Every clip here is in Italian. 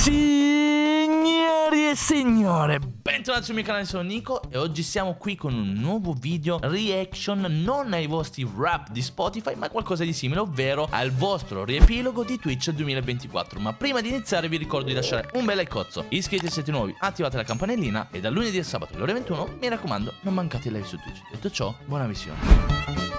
Signori e signore, bentornati sul mio canale, sono Nico e oggi siamo qui con un nuovo video reaction non ai vostri rap di Spotify ma qualcosa di simile, ovvero al vostro riepilogo di Twitch 2024. Ma prima di iniziare vi ricordo di lasciare un bel like, iscrivetevi se siete nuovi, attivate la campanellina e dal lunedì al sabato alle ore 21 mi raccomando non mancate i live su Twitch. Detto ciò, buona visione.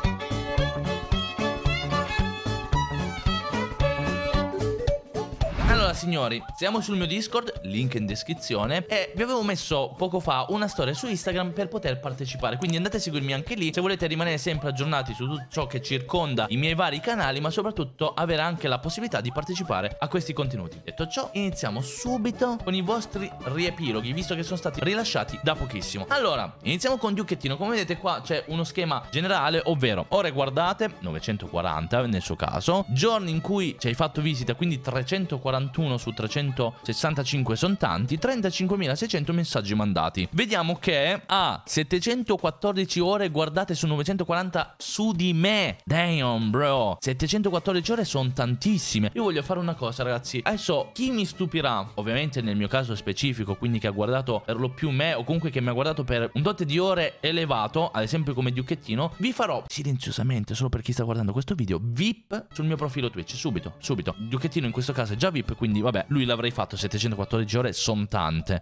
Allora signori, siamo sul mio Discord, link in descrizione, e vi avevo messo poco fa una storia su Instagram per poter partecipare, quindi andate a seguirmi anche lì se volete rimanere sempre aggiornati su tutto ciò che circonda i miei vari canali, ma soprattutto avere anche la possibilità di partecipare a questi contenuti. Detto ciò, iniziamo subito con i vostri riepiloghi, visto che sono stati rilasciati da pochissimo. Allora, iniziamo con Ducchettino. Come vedete qua c'è uno schema generale, ovvero ore guardate 940 nel suo caso, giorni in cui ci hai fatto visita, quindi 341 su 365 sono tanti, 35.600 messaggi mandati. Vediamo che ha 714 ore guardate su 940 su di me. Damn bro, 714 ore sono tantissime. Io voglio fare una cosa ragazzi, adesso chi mi stupirà, ovviamente nel mio caso specifico, quindi che ha guardato per lo più me o comunque che mi ha guardato per un tot di ore elevato, ad esempio come Ducchettino, vi farò silenziosamente, solo per chi sta guardando questo video, VIP sul mio profilo Twitch, subito. Ducchettino in questo caso è già VIP, quindi vabbè, lui l'avrei fatto. 714 ore sono tante.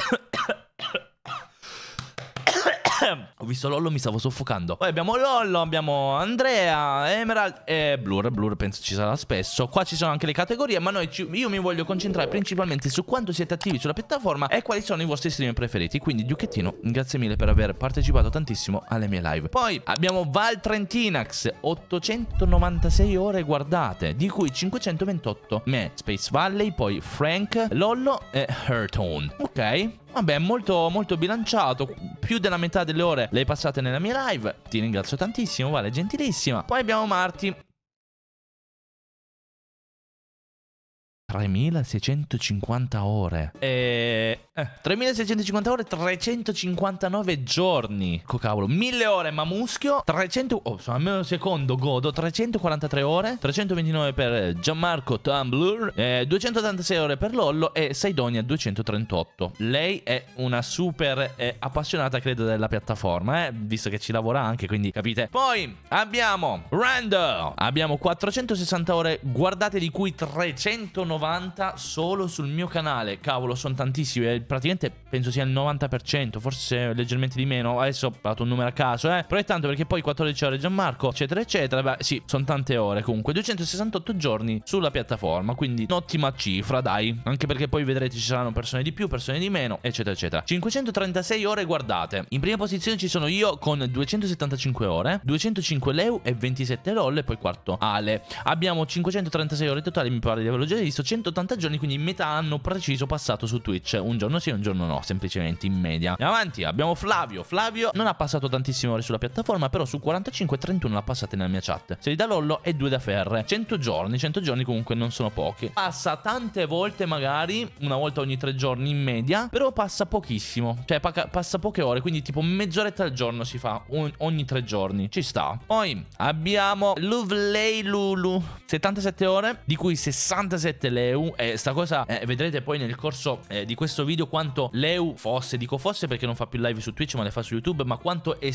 Ho visto Lollo, mi stavo soffocando. Poi abbiamo Lollo, abbiamo Andrea, Emerald e Blur. Blur penso ci sarà spesso. Qua ci sono anche le categorie, ma io mi voglio concentrare principalmente su quanto siete attivi sulla piattaforma e quali sono i vostri stream preferiti. Quindi Ducchettino, grazie mille per aver partecipato tantissimo alle mie live. Poi abbiamo Val Trentinax, 896 ore guardate, di cui 528 me, Space Valley, poi Frank, Lollo e Hertone. Ok, vabbè, molto bilanciato. Più della metà delle ore le hai passate nella mia live. Ti ringrazio tantissimo, Vale, gentilissima. Poi abbiamo Marti, 3650 ore 3650 ore, 359 giorni. Ecco cavolo, 1000 ore Mamuschio, 300 sono almeno secondo godo, 343 ore, 329 per Gianmarco Tumblr, 286 ore per Lollo e Saidonia 238. Lei è una super appassionata credo della piattaforma, visto che ci lavora anche, quindi capite. Poi abbiamo Rando, abbiamo 460 ore guardate, di cui 390 solo sul mio canale. Cavolo, sono tantissimi, praticamente penso sia il 90%, forse leggermente di meno. Adesso ho dato un numero a caso, però è tanto, perché poi 14 ore Gianmarco, eccetera eccetera. Beh sì, sono tante ore comunque. 268 giorni sulla piattaforma, quindi un'ottima cifra, dai, anche perché poi vedrete ci saranno persone di più, persone di meno, eccetera eccetera. 536 ore guardate. In prima posizione ci sono io con 275 ore, 205 Leu e 27 LOL, e poi quarto Ale. Abbiamo 536 ore totali, mi pare di averlo già visto, 180 giorni, quindi metà anno preciso passato su Twitch. Un giorno sì, un giorno no, semplicemente in media. E avanti abbiamo Flavio. Flavio non ha passato tantissime ore sulla piattaforma, però su 45 31 l'ha passate nella mia chat. 6 da Lollo e 2 da Ferre. 100 giorni comunque non sono pochi. Passa tante volte, magari una volta ogni 3 giorni in media, però passa pochissimo, cioè passa poche ore, quindi tipo mezz'oretta al giorno si fa ogni 3 giorni. Ci sta. Poi abbiamo Lovely Lulu, 77 ore, di cui 67 Leu, e sta cosa vedrete poi nel corso di questo video quanto Leu fosse, dico fosse perché non fa più live su Twitch ma le fa su YouTube, ma quanto è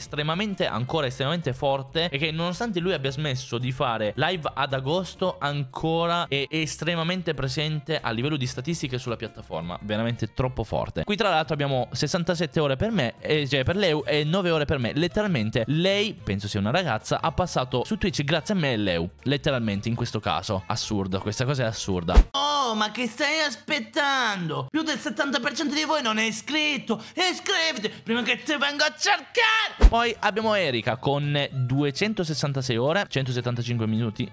ancora estremamente forte, e che nonostante lui abbia smesso di fare live ad agosto ancora è estremamente presente a livello di statistiche sulla piattaforma, veramente troppo forte. Qui tra l'altro abbiamo 67 ore per me, cioè per Leu, e 9 ore per me. Letteralmente lei, penso sia una ragazza, ha passato su Twitch grazie a me e Leu, letteralmente in questo caso. Assurdo, questa cosa è assurda. Oh, ma che stai aspettando? Più del 70% di voi non è iscritto. Iscriviti prima che ti vengo a cercare. Poi abbiamo Erika con 266 ore, 175 minuti,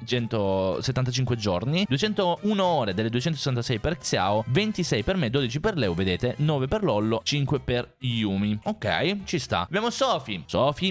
175 giorni, 201 ore delle 266 per Xiao, 26 per me, 12 per Leo, vedete, 9 per Lollo, 5 per Yumi. Ok, ci sta. Abbiamo Sofi,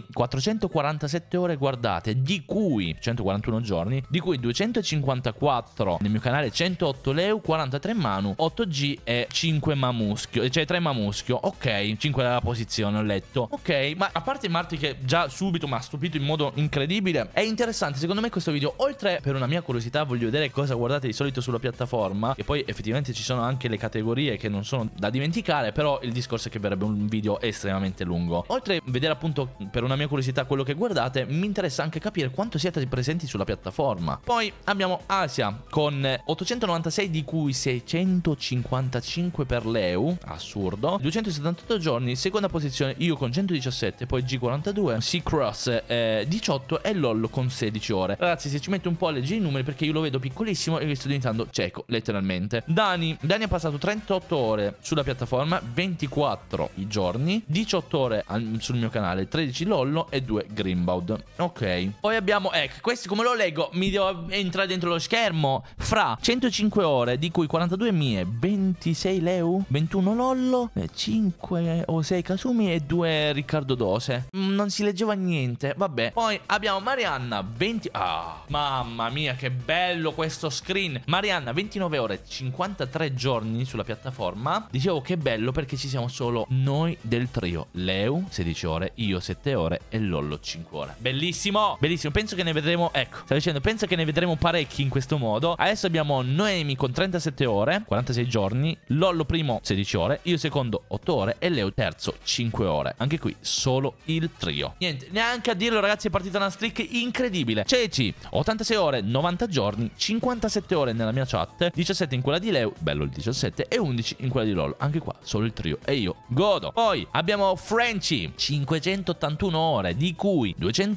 447 ore guardate, di cui 141 giorni, di cui 254 nel mio canale, 108 Leo Leu, 43 Manu, 8G e 5 Mamuschio, cioè 3 Mamuschio. Ok, 5 dalla posizione, ho letto. Ok, ma a parte Marti che già subito mi ha stupito in modo incredibile, è interessante secondo me questo video. Oltre, per una mia curiosità, voglio vedere cosa guardate di solito sulla piattaforma, e poi effettivamente ci sono anche le categorie che non sono da dimenticare, però il discorso è che verrebbe un video estremamente lungo. Oltre a vedere appunto per una mia curiosità quello che guardate, mi interessa anche capire quanto siete presenti sulla piattaforma. Poi abbiamo Asia con 896, di cui 655 per Leu, assurdo, 278 giorni, seconda posizione io con 117, poi G42, Seacross 18 e LOL con 16 ore. Ragazzi, se ci metto un po' a leggere i numeri, perché io lo vedo piccolissimo e sto diventando cieco letteralmente. Dani ha passato 38 ore sulla piattaforma, 24 i giorni, 18 ore sul mio canale, 13 Lollo e 2 Greenbaud. Ok, poi abbiamo, ecco, questo come lo leggo mi devo entrare dentro lo schermo. Fra 105 ore, di cui 42 mie, 26 Leu, 21 Lollo, 5 o 6 Kasumi e 2 Riccardo Dose. Non si leggeva niente, vabbè. Poi abbiamo Marianna, 20... Ah, mamma mia, che bello questo screen. Marianna, 29 ore, 53 giorni sulla piattaforma. Dicevo che bello perché ci siamo solo noi del trio. Leu, 16 ore, io 7 ore e Lollo 5 ore. Bellissimo, bellissimo. Penso che ne vedremo, ecco, stavo dicendo, penso che ne vedremo parecchi in questo modo. Adesso abbiamo Noemi con 37 ore, 46 giorni, Lollo primo 16 ore, io secondo 8 ore e Leu terzo 5 ore. Anche qui solo il trio. Niente, neanche a dirlo ragazzi, è partita una streak incredibile. Ceci, 86 ore, 90 giorni, 57 ore nella mia chat, 17 in quella di Leu, bello il 17, e 11 in quella di LOL. Anche qua solo il trio e io godo. Poi abbiamo Frenchy, 581 ore, di cui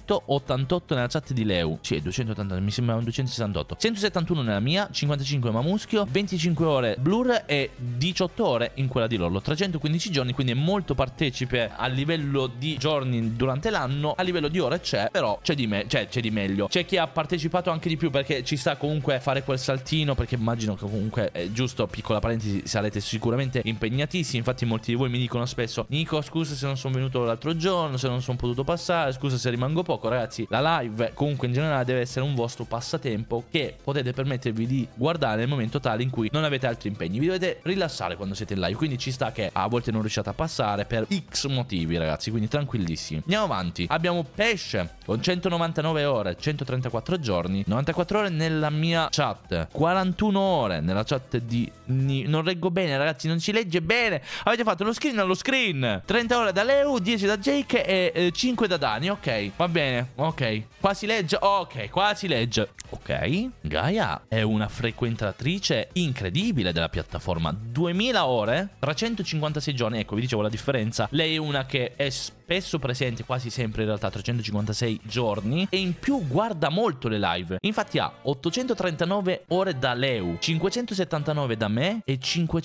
288 nella chat di Leu, sì, 280, mi sembra un 268, 171 nella mia, 55 Mamuschio, 25 ore Blur e 18 ore in quella di Lollo, 315 giorni, quindi è molto partecipe a livello di giorni durante l'anno. A livello di ore c'è, però c'è di meglio. C'è chi ha partecipato anche di più, perché ci sta comunque fare quel saltino, perché immagino che comunque giusto, piccola parentesi, sarete sicuramente impegnatissimi. Infatti molti di voi mi dicono spesso: Nico, scusa se non sono venuto l'altro giorno, se non sono potuto passare, scusa se rimango poco. Ragazzi, la live comunque in generale deve essere un vostro passatempo che potete permettervi di guardare nel momento tale in cui non avete altri impegni. Vi dovete rilassare quando siete in live, quindi ci sta che a volte non riusciate a passare per X motivi, ragazzi, quindi tranquillissimi. Andiamo avanti. Abbiamo Pesce con 199 ore, 134 giorni, 94 ore nella mia chat, 41 ore nella chat di non reggo bene, ragazzi, non si legge bene. Avete fatto lo screen allo screen. 30 ore da Leu, 10 da Jake e 5 da Dani. Ok, va bene. Ok, qua si legge. Ok, qua si legge. Ok, Gaia è una frequentatrice incredibile della piattaforma. 2000 ore, 356 giorni. Ecco, vi dicevo la differenza. Lei è una che è spesso presente, quasi sempre in realtà, 356 giorni, e in più guarda molto le live. Infatti ha 839 ore da Leu, 579 da me e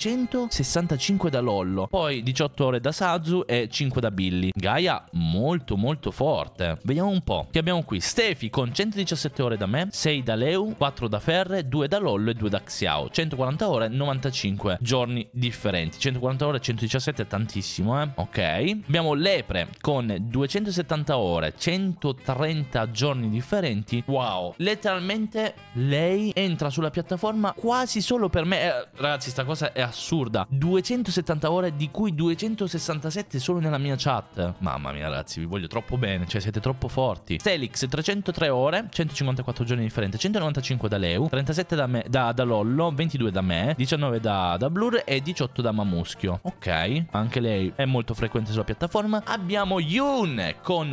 565 da Lollo, poi 18 ore da Sazu e 5 da Billy. Gaia molto molto forte. Vediamo un po' che abbiamo qui. Stefi con 117 ore da me, 6 da Leu, 4 da Ferre, 2 da Lollo e 2 da Xiao. 140 ore, 95 giorni differenti. 140 ore, 117 è tantissimo, ok. Abbiamo Lepre con 270 ore, 130 giorni differenti. Wow, letteralmente lei entra sulla piattaforma quasi solo per me. Ragazzi, sta cosa è assurda. 270 ore, di cui 267 solo nella mia chat. Mamma mia, ragazzi, vi voglio troppo bene, cioè siete troppo forti. Stelix 303 ore, 154 giorni differenti, 195 da Leu, 37 da me, da Lollo, 22 da me, 19 da Blur e 18 da Mamuschio. Ok, anche lei è molto frequente sulla piattaforma. Abbiamo Yun con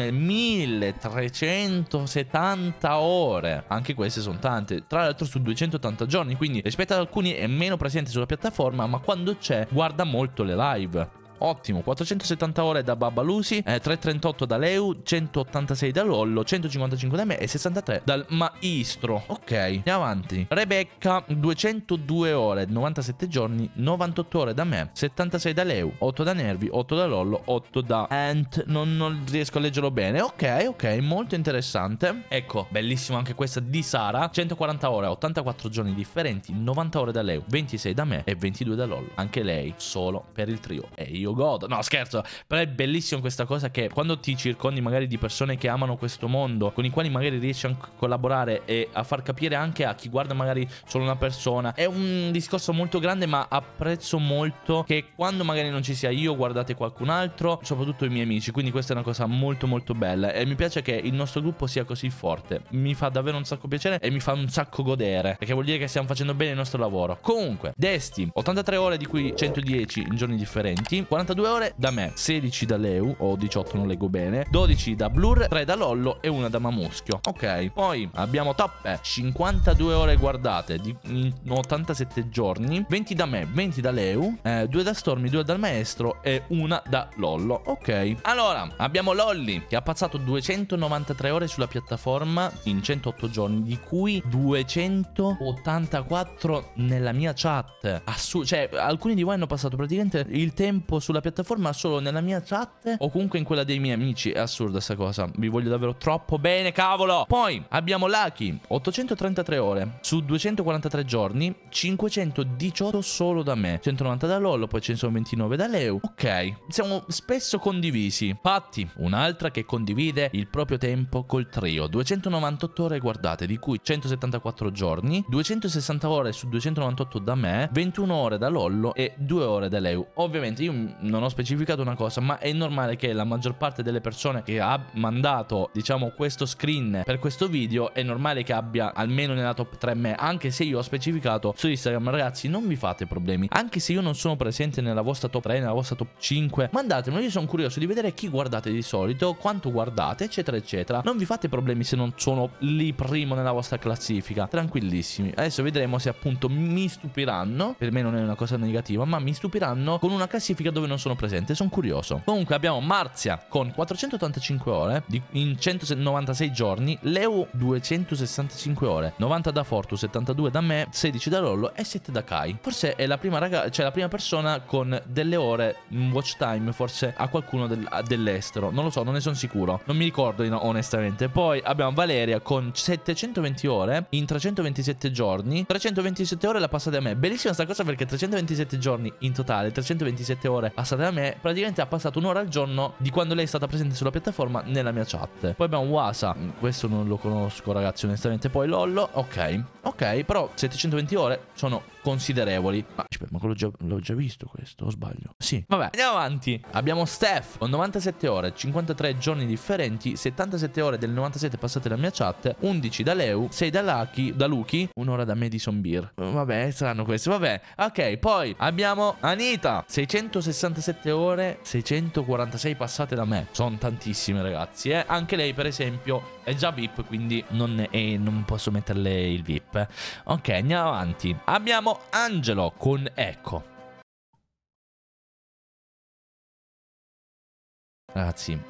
1370 ore. Anche queste sono tante, tra l'altro su 280 giorni, quindi rispetto ad alcuni è meno presente sulla piattaforma, ma quando c'è guarda molto le live. Ottimo. 470 ore da Babalusi, 338 da Leu, 186 da Lollo, 155 da me e 63 dal Maestro. Ok, andiamo avanti. Rebecca 202 ore, 97 giorni, 98 ore da me, 76 da Leu, 8 da Nervi, 8 da Lollo, 8 da Ant. Non riesco a leggerlo bene. Ok, molto interessante. Ecco, bellissimo anche questa di Sara. 140 ore, 84 giorni differenti, 90 ore da Leu, 26 da me e 22 da Lollo. Anche lei solo per il trio e io io godo. No, scherzo, però è bellissimo questa cosa che quando ti circondi magari di persone che amano questo mondo, con i quali magari riesci a collaborare e a far capire anche a chi guarda magari solo una persona. È un discorso molto grande, ma apprezzo molto che quando magari non ci sia io guardate qualcun altro, soprattutto i miei amici. Quindi questa è una cosa molto molto bella e mi piace che il nostro gruppo sia così forte. Mi fa davvero un sacco piacere e mi fa un sacco godere, perché vuol dire che stiamo facendo bene il nostro lavoro. Comunque, Desti, 83 ore di cui 110 in giorni differenti, 42 ore da me, 16 da Leu, o 18 non leggo bene, 12 da Blur, 3 da Lollo e 1 da Mamuschio. Ok, poi abbiamo Toppe, 52 ore guardate in 87 giorni, 20 da me, 20 da Leu, 2 da Stormy, 2 dal Maestro e 1 da Lollo. Ok, allora abbiamo Lolli che ha passato 293 ore sulla piattaforma in 108 giorni, di cui 284 nella mia chat. Cioè, alcuni di voi hanno passato praticamente il tempo sulla piattaforma solo nella mia chat o comunque in quella dei miei amici. È assurda sta cosa. Vi voglio davvero troppo bene, cavolo. Poi abbiamo Lucky, 833 ore su 243 giorni, 518 solo da me, 190 da Lollo, poi ce ne sono 29 da Leu. Ok, siamo spesso condivisi. Patti, un'altra che condivide il proprio tempo col trio, 298 ore guardate, di cui 174 giorni, 260 ore su 298 da me, 21 ore da Lollo e 2 ore da Leu. Ovviamente io non ho specificato una cosa, ma è normale che la maggior parte delle persone che ha mandato, diciamo, questo screen per questo video, è normale che abbia almeno nella top 3 me, anche se io ho specificato su Instagram. Ragazzi, non vi fate problemi, anche se io non sono presente nella vostra top 3, nella vostra top 5, mandatemelo, io sono curioso di vedere chi guardate di solito, quanto guardate, eccetera eccetera. Non vi fate problemi se non sono lì primo nella vostra classifica, tranquillissimi. Adesso vedremo se appunto mi stupiranno, per me non è una cosa negativa, ma mi stupiranno con una classifica dove non sono presente, sono curioso. Comunque abbiamo Marzia con 485 ore in 196 giorni, Leu 265 ore, 90 da Fortu, 72 da me, 16 da Lollo e 7 da Kai. Forse è la prima cioè la prima persona con delle ore in watch time, forse a qualcuno dell'estero, non lo so, non ne sono sicuro, non mi ricordo onestamente. Poi abbiamo Valeria con 720 ore in 327 giorni, 327 ore la passate a me. Bellissima sta cosa, perché 327 giorni in totale, 327 ore passate da me, praticamente ha passato un'ora al giorno di quando lei è stata presente sulla piattaforma nella mia chat. Poi abbiamo Wasa, questo non lo conosco ragazzi onestamente. Poi Lollo, ok, però 720 ore sono considerevoli. Ma quello l'ho già visto questo, o sbaglio? Sì, vabbè, andiamo avanti. Abbiamo Steph con 97 ore, 53 giorni differenti, 77 ore del 97 passate nella mia chat, 11 da Leu, 6 da Lucky, un'ora da Madison Beer. Vabbè, saranno questi, vabbè. Ok, poi abbiamo Anita, 667 ore, 646 passate da me. Sono tantissime ragazzi, eh. Anche lei per esempio è già VIP, quindi non posso metterle il VIP. Ok, andiamo avanti. Abbiamo Angelo con Ecco. Ragazzi,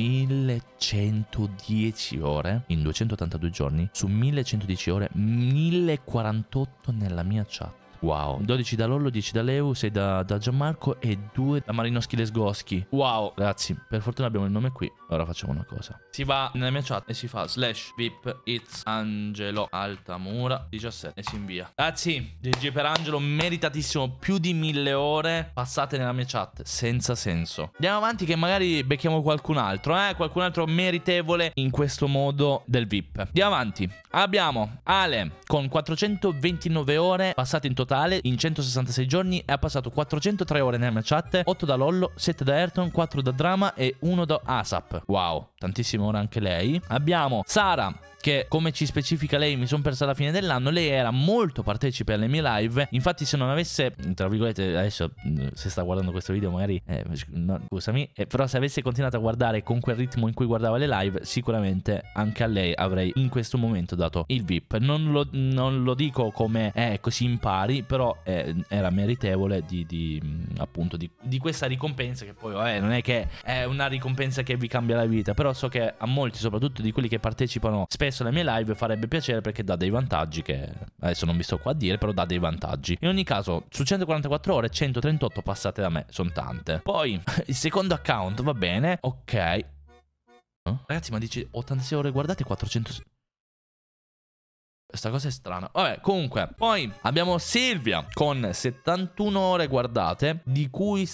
1110 ore in 282 giorni, su 1110 ore 1048 nella mia chat. Wow, 12 da Lollo, 10 da Leu, 6 da Gianmarco e 2 da Marinoschi Lesgoschi. Wow, ragazzi, per fortuna abbiamo il nome qui. Ora facciamo una cosa. Si va nella mia chat e si fa /VIP it's Angelo Altamura 17 e si invia. Ragazzi, GG per Angelo, meritatissimo, più di 1000 ore passate nella mia chat, senza senso. Andiamo avanti che magari becchiamo qualcun altro, qualcun altro meritevole in questo modo del VIP. Andiamo avanti. Abbiamo Ale con 429 ore passate in totale in 166 giorni e ha passato 403 ore nella mia chat, 8 da Lollo, 7 da Ayrton, 4 da Drama e 1 da ASAP. Wow, tantissime ore anche lei. Abbiamo Sara che, come ci specifica lei, mi sono persa alla fine dell'anno. Lei era molto partecipe alle mie live. Infatti se non avesse, tra virgolette, adesso se sta guardando questo video magari no, scusami, però se avesse continuato a guardare con quel ritmo in cui guardava le live, sicuramente anche a lei avrei in questo momento dato il VIP. Non lo dico come così impari, però era meritevole appunto di questa ricompensa, che poi non è che è una ricompensa che vi cambia la vita, però so che a molti, soprattutto di quelli che partecipano spesso alle mie live, farebbe piacere, perché dà dei vantaggi che adesso non vi sto qua a dire, però dà dei vantaggi. In ogni caso, su 144 ore 138 passate da me, sono tante. Poi il secondo account va bene, ok. Ragazzi, ma dice 86 ore guardate, 400 Questa cosa è strana. Vabbè, comunque. Poi abbiamo Silvia con 71 ore guardate, di cui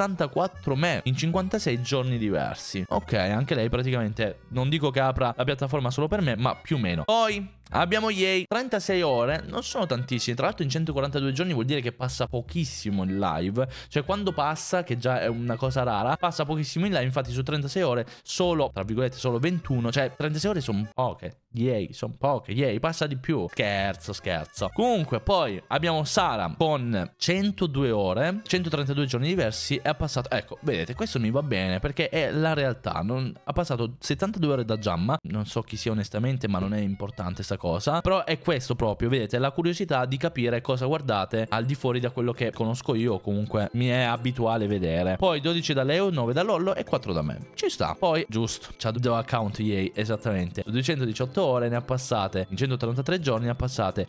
64 me in 56 giorni diversi. Ok, anche lei praticamente, non dico che apra la piattaforma solo per me, ma più o meno. Poi abbiamo Yay, 36 ore, non sono tantissimi. Tra l'altro in 142 giorni vuol dire che passa pochissimo in live. Cioè quando passa, che già è una cosa rara, passa pochissimo in live. Infatti su 36 ore solo, tra virgolette, solo 21. Cioè 36 ore sono poche. Yay, sono poche. Yay, passa di più. Scherzo. Comunque poi abbiamo Sara con 102 ore, 132 giorni diversi. E ha passato, ecco, vedete, questo mi va bene perché è la realtà. Ha passato 72 ore da Giamma. Non so chi sia onestamente, ma non è importante sta cosa. Però è questo proprio, vedete, la curiosità di capire cosa guardate al di fuori da quello che conosco io, o comunque mi è abituale vedere. Poi 12 da Leo, 9 da Lollo e 4 da me. Ci sta. Poi, giusto, c'ha due account Yay, esattamente. 218 ore ne ha passate, in 133 giorni ne ha passate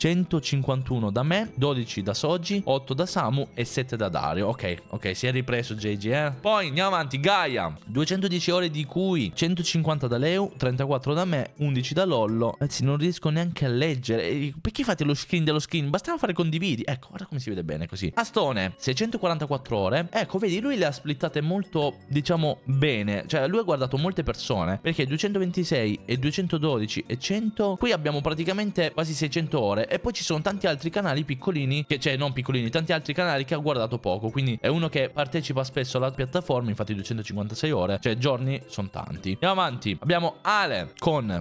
151 da me, 12 da Soji, 8 da Samu e 7 da Dario. Ok, si è ripreso JG, Poi andiamo avanti, Gaia, 210 ore di cui 150 da Leo, 34 da me, 11 da Lollo. Anzi, non riesco neanche a leggere. Perché fate lo screen dello screen? Bastava fare condividi. Ecco, guarda come si vede bene così. Astone, 644 ore. Ecco, vedi, lui le ha splittate molto, diciamo, bene. Cioè, lui ha guardato molte persone, perché 226 e 212 e 100. Qui abbiamo praticamente quasi 600 ore. E poi ci sono tanti altri canali piccolini, cioè non piccolini, tanti altri canali che ha guardato poco. Quindi è uno che partecipa spesso alla piattaforma. Infatti 256 ore, cioè giorni sono tanti. Andiamo avanti. Abbiamo Ale con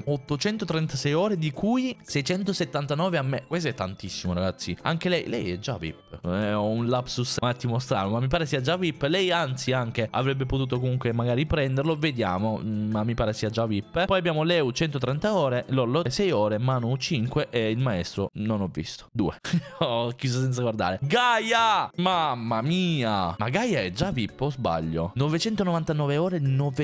836 ore, di cui 679 a me. Questo è tantissimo, ragazzi. Anche lei è già VIP. Ho un lapsus un attimo strano, ma mi pare sia già VIP. Lei anzi anche avrebbe potuto comunque magari prenderlo. Vediamo, ma mi pare sia già VIP. Poi abbiamo Leo 130 ore, Lollo 6 ore, Manu 5 e il maestro non ho visto 2. Ho chiuso senza guardare. Gaia, mamma mia. Ma Gaia è già VIP o sbaglio? 999 ore,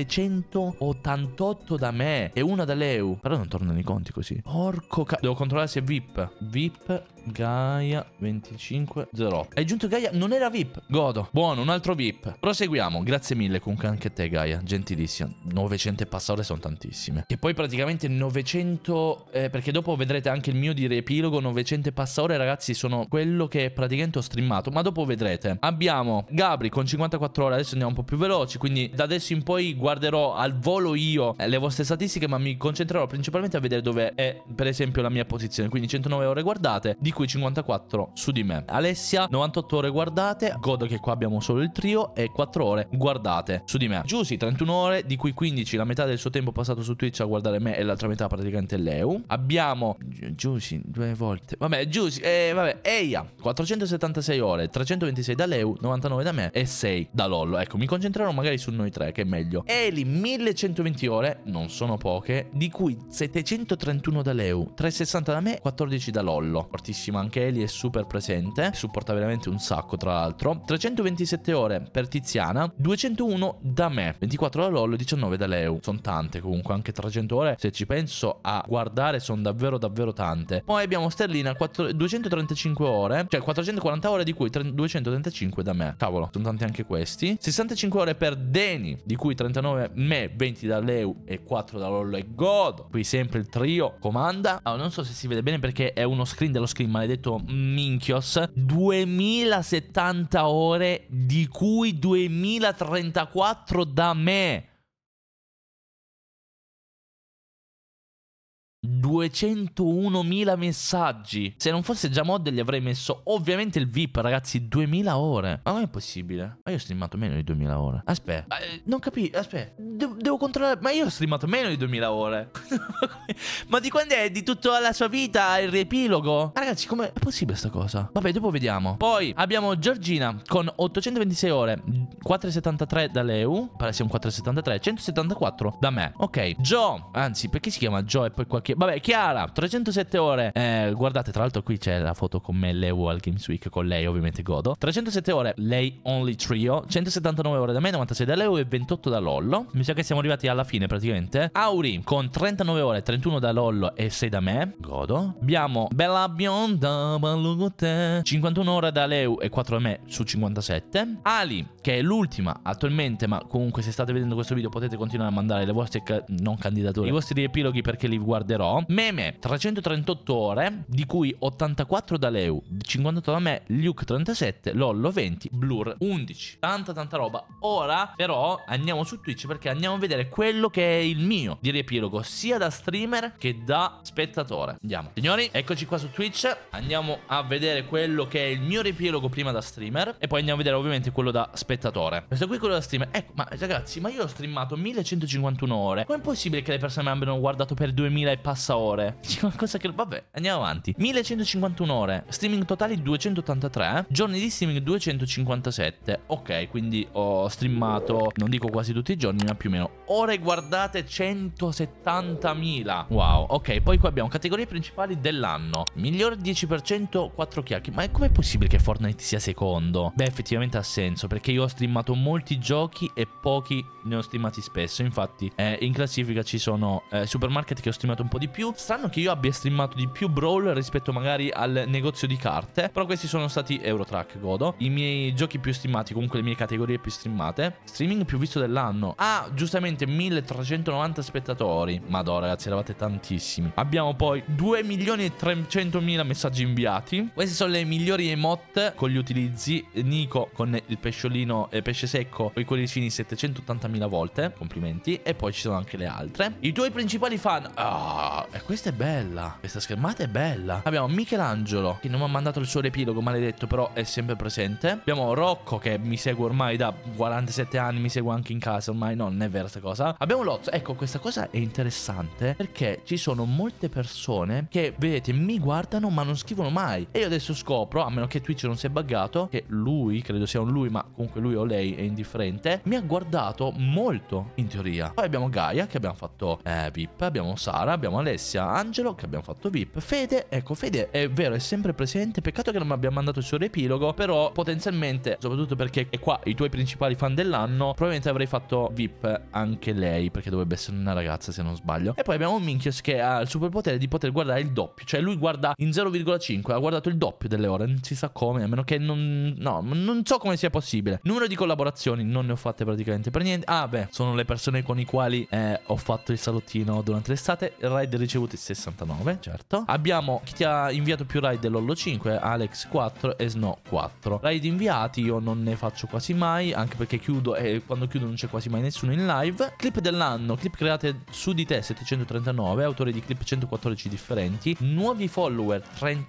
988 da me e una da Leo. Però non tornano i conti così. Porco devo controllare se è VIP. VIP Gaia 2508. È giunto Gaia, non era VIP. Godo. Buono, un altro VIP. Proseguiamo. Grazie mille comunque anche a te Gaia, gentilissima. 900 e passa ore sono tantissime. Che poi praticamente 900 perché dopo vedrete anche il mio di riepilogo. 900 e passa ore, ragazzi, sono quello che praticamente ho streamato, ma dopo vedrete. Abbiamo Gabri con 54 ore. Adesso andiamo un po' più veloci, quindi da adesso in poi guarderò al volo io le vostre statistiche, ma mi concentrerò principalmente a vedere dove è per esempio la mia posizione. Quindi 109 ore guardate, di cui 54 su di me. Alessia 98 ore guardate, godo che qua abbiamo solo il trio, e 4 ore guardate su di me. Giusy 31 ore, di cui 15 la metà del suo tempo passato su Twitch a guardare me e l'altra metà praticamente Leo. Abbiamo Giusy 2 volte, vabbè, Giusy, vabbè, Eia 476 ore, 326 da Leo, 99 da me e 6 da Lollo. Ecco, mi concentrerò magari su noi tre, che è meglio. Eli 1120 ore, non sono poche, di cui 731 da Leo, 360 da me, 14 da Lollo. Fortissima anche Eli, è super presente, supporta veramente un sacco tra l'altro. 327 ore per Tiziana, 201 da me, 24 da Lollo, 19 da Leo. Sono tante comunque, anche 300 ore se ci penso a guardare sono davvero tante. Poi abbiamo Sterlina 235 ore, cioè 440 ore, di cui 235 da me. Cavolo, sono tanti anche questi. 65 ore per Deni, di cui 39 me, 20 da Leo e 4 da Lollo e godo. Qui sempre il trio comanda. Non so se si vede bene perché è uno screen dello screen maledetto minchios. 2070 ore, di cui 2034 da me. 201.000 messaggi. Se non fosse già mod gli avrei messo ovviamente il VIP, ragazzi. 2000 ore. Ma come è possibile? Ma io ho streamato meno di 2000 ore. Aspetta, non capisco. Aspetta, devo controllare. Ma io ho streamato meno di 2000 ore. Ma di quando è? Di tutta la sua vita il riepilogo? Ma ragazzi, come è possibile sta cosa? Vabbè, dopo vediamo. Poi abbiamo Giorgina con 826 ore, 473 da Leo, pare sia un 473, 174 da me. Ok, Joe, anzi, perché si chiama Joe e poi qualche... Vabbè, Chiara, 307 ore. Guardate, tra l'altro qui c'è la foto con me, Leo al Games Week, con lei ovviamente godo. 307 ore, lei only trio. 179 ore da me, 96 da Leo e 28 da Lollo. Mi sa che siamo arrivati alla fine praticamente. Auri con 39 ore, 31 da Lollo e 6 da me, godo. Abbiamo Bella Bionda, 51 ore da Leo e 4 da me su 57. Ali, che è l'ultima attualmente, ma comunque se state vedendo questo video potete continuare a mandare le vostre non candidature, i vostri riepiloghi, perché li guarderò però. Meme 338 ore, di cui 84 da Leu, 58 da me, Luke 37, Lollo 20, Blur 11. Tanta roba. Ora però andiamo su Twitch perché andiamo a vedere quello che è il mio di riepilogo, sia da streamer che da spettatore. Andiamo. Signori, eccoci qua su Twitch. Andiamo a vedere quello che è il mio riepilogo prima da streamer e poi andiamo a vedere ovviamente quello da spettatore. Questo qui è quello da streamer. Ecco, ma ragazzi, ma io ho streamato 1151 ore. Com'è possibile che le persone mi abbiano guardato per 2000 e passa ore? C'è qualcosa che... Vabbè, andiamo avanti. 1151 ore. Streaming totali 283. Giorni di streaming 257. Ok, quindi ho streamato, non dico quasi tutti i giorni, ma più o meno. Ore guardate 170.000. Wow. Ok, poi qua abbiamo categorie principali dell'anno. Miglior 10% 4 chiacchiere. Ma com'è possibile che Fortnite sia secondo? Beh, effettivamente ha senso, perché io ho streamato molti giochi e pochi ne ho streamati spesso. Infatti in classifica ci sono Supermarket che ho streamato un po' di più. Strano che io abbia streamato di più Brawl rispetto magari al negozio di carte, però questi sono stati Eurotrack, godo. I miei giochi più streamati, comunque le mie categorie più streamate. Streaming più visto dell'anno. Ah, giustamente 1390 spettatori. Madonna ragazzi, eravate tantissimi. Abbiamo poi 2.300.000 messaggi inviati. Queste sono le migliori emote con gli utilizzi. Nico con il pesciolino pesce secco con i cuoricini 780.000 volte. Complimenti. E poi ci sono anche le altre. I tuoi principali fan. Ah, e questa è bella. Questa schermata è bella. Abbiamo Michelangelo che non mi ha mandato il suo riepilogo, maledetto, però è sempre presente. Abbiamo Rocco che mi segue ormai da 47 anni, mi segue anche in casa ormai. No, non è vera sta cosa. Abbiamo Lozzo. Ecco, questa cosa è interessante perché ci sono molte persone che, vedete, mi guardano ma non scrivono mai. E io adesso scopro, a meno che Twitch non si è buggato, che lui, credo sia un lui, ma comunque lui o lei è indifferente, mi ha guardato molto in teoria. Poi abbiamo Gaia che abbiamo fatto VIP, abbiamo Sara, abbiamo Alessia, Angelo che abbiamo fatto VIP, Fede, ecco Fede è vero, è sempre presente. Peccato che non mi abbia mandato il suo riepilogo, però potenzialmente, soprattutto perché è qua i tuoi principali fan dell'anno, probabilmente avrei fatto VIP anche lei, perché dovrebbe essere una ragazza se non sbaglio. E poi abbiamo Minchios che ha il superpotere di poter guardare il doppio, cioè lui guarda in 0,5, ha guardato il doppio delle ore, non si sa come, a meno che non... no, non so come sia possibile. Numero di collaborazioni non ne ho fatte praticamente per niente. Ah beh, sono le persone con i quali ho fatto il salottino durante l'estate. Raid ricevuti 69, certo. Abbiamo chi ti ha inviato più raid dell'Ollo 5, Alex 4 e Snow 4. Raid inviati io non ne faccio quasi mai, anche perché chiudo e quando chiudo non c'è quasi mai nessuno in live. Clip dell'anno, clip create su di te 739, autori di clip 114 differenti, nuovi follower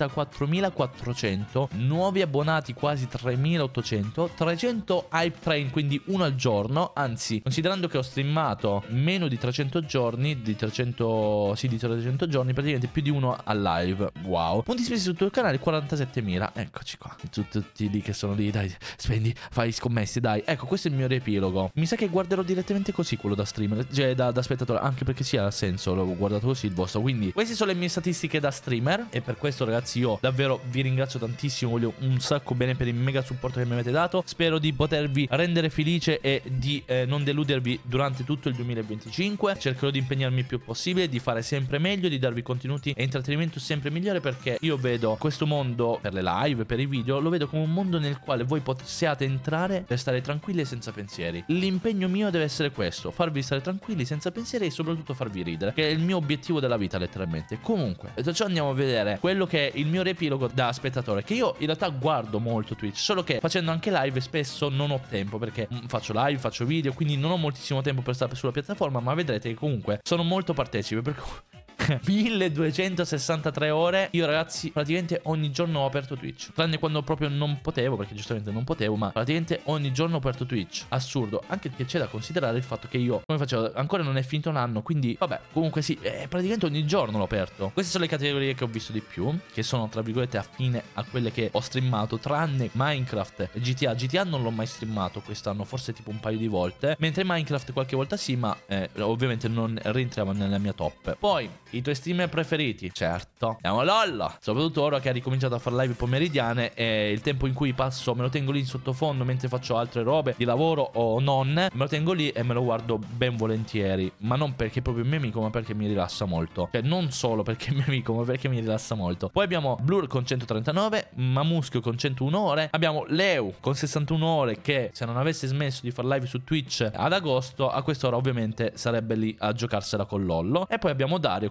34.400, nuovi abbonati quasi 3.800, 300 hype train, quindi uno al giorno. Anzi, considerando che ho streamato meno di 300 giorni, di 300 giorni, praticamente più di uno al live. Wow. Punti spesi sul tuo canale 47.000. Eccoci qua, tutti lì che sono lì, dai, spendi, fai scommesse, dai. Ecco, questo è il mio riepilogo. Mi sa che guarderò direttamente così quello da streamer, cioè da spettatore, anche perché sì, ha senso, l'ho guardato così il vostro. Quindi queste sono le mie statistiche da streamer e per questo ragazzi io davvero vi ringrazio tantissimo, voglio un sacco bene per il mega supporto che mi avete dato. Spero di potervi rendere felice e di non deludervi durante tutto il 2025. Cercherò di impegnarmi il più possibile, di fare sempre meglio, di darvi contenuti e intrattenimento sempre migliore, perché io vedo questo mondo, per le live, per i video, lo vedo come un mondo nel quale voi possiate entrare per stare tranquilli e senza pensieri. L'impegno mio deve essere questo: farvi stare tranquilli, senza pensieri e soprattutto farvi ridere, che è il mio obiettivo della vita letteralmente. Comunque, detto ciò, andiamo a vedere quello che è il mio riepilogo da spettatore, che io in realtà guardo molto Twitch, solo che facendo anche live spesso non ho tempo, perché faccio live, faccio video, quindi non ho moltissimo tempo per stare sulla piattaforma, ma vedrete che comunque sono molto partecipe, per cui 1263 ore. Io ragazzi praticamente ogni giorno ho aperto Twitch, tranne quando proprio non potevo, perché giustamente non potevo, ma praticamente ogni giorno ho aperto Twitch. Assurdo. Anche perché c'è da considerare il fatto che io, come faccio, ancora non è finito un anno, quindi vabbè, comunque sì, praticamente ogni giorno l'ho aperto. Queste sono le categorie che ho visto di più, che sono tra virgolette affine a quelle che ho streamato, tranne Minecraft e GTA non l'ho mai streamato quest'anno, forse tipo un paio di volte, mentre Minecraft qualche volta sì, ma ovviamente non rientrava nella mia top. Poi i tuoi streamer preferiti? Certo, abbiamo Lollo, soprattutto ora che ha ricominciato a fare live pomeridiane, e il tempo in cui passo me lo tengo lì in sottofondo mentre faccio altre robe di lavoro o non, me lo tengo lì e me lo guardo ben volentieri, ma non perché è proprio il mio amico, ma perché mi rilassa molto. Cioè non solo perché è mio amico, ma perché mi rilassa molto. Poi abbiamo Blur con 139, Mamuschio con 101 ore, abbiamo Leu con 61 ore, che se non avesse smesso di fare live su Twitch ad agosto, a quest'ora ovviamente sarebbe lì a giocarsela con Lollo. E poi abbiamo Dario con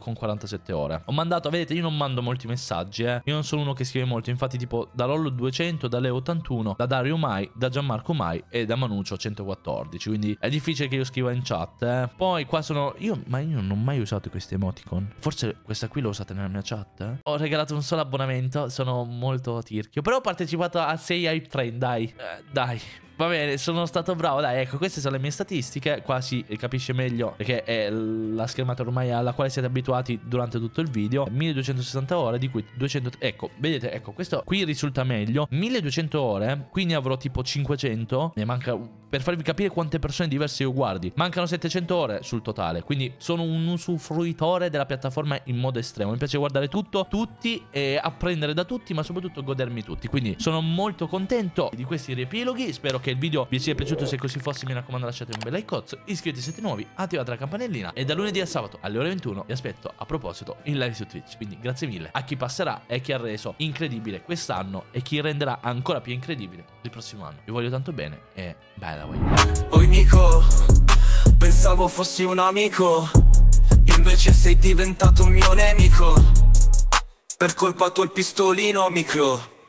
con 47 ore. Ho mandato, vedete, io non mando molti messaggi, Io non sono uno che scrive molto. Infatti tipo da Lollo 200, da Leo 81, da Dario mai, da Gianmarco mai e da Manuccio 114. Quindi è difficile che io scriva in chat, Poi qua sono ma io non ho mai usato questi emoticon. Forse questa qui l'ho usata nella mia chat, Ho regalato un solo abbonamento. Sono molto tirchio. Però ho partecipato a 6 hype train, dai. Dai. Va bene, sono stato bravo, dai, ecco, queste sono le mie statistiche. Qua si capisce meglio perché è la schermata ormai alla quale siete abituati durante tutto il video. 1260 ore, di cui 200... Ecco, vedete, ecco, questo qui risulta meglio. 1200 ore, quindi avrò tipo 500. Ne manca, per farvi capire quante persone diverse io guardi, mancano 700 ore sul totale. Quindi sono un usufruitore della piattaforma in modo estremo. Mi piace guardare tutto, tutti, e apprendere da tutti, ma soprattutto godermi tutti. Quindi sono molto contento di questi riepiloghi. Spero che il video vi sia piaciuto. Se così fosse, mi raccomando, lasciate un bel like, iscrivetevi se siete nuovi, attivate la campanellina, e da lunedì al sabato alle ore 21 vi aspetto, a proposito, in live su Twitch. Quindi grazie mille a chi passerà e chi ha reso incredibile quest'anno e chi renderà ancora più incredibile il prossimo anno. Vi voglio tanto bene e bella voi. Oi Nico, pensavo fossi un amico, invece sei diventato un mio nemico, per colpa tua il pistolino micro.